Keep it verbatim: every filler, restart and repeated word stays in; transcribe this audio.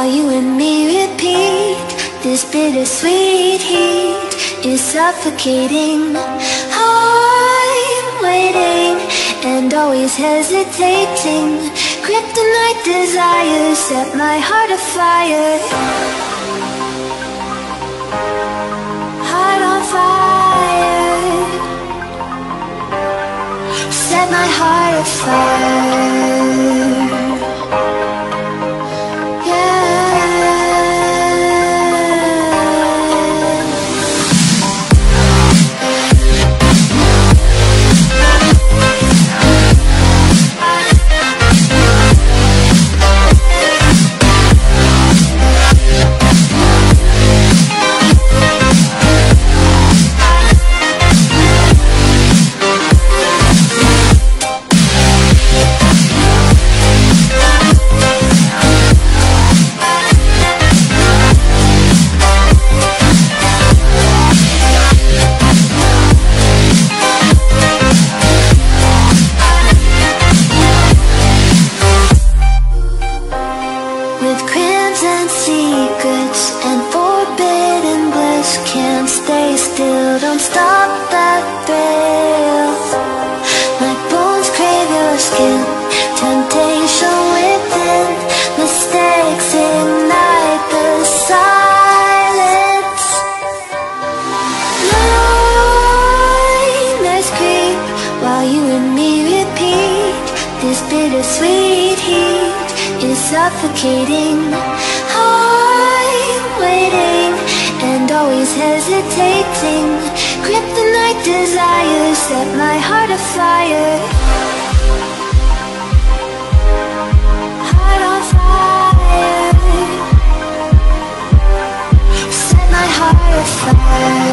while you and me repeat. This bittersweet heat is suffocating. I'm waiting and always hesitating. Kryptonite desires set my heart afire. Heart on fire. Set my heart afire. Suffocating. I'm waiting and always hesitating. Kryptonite desires set my heart afire. Heart on fire. Set my heart afire.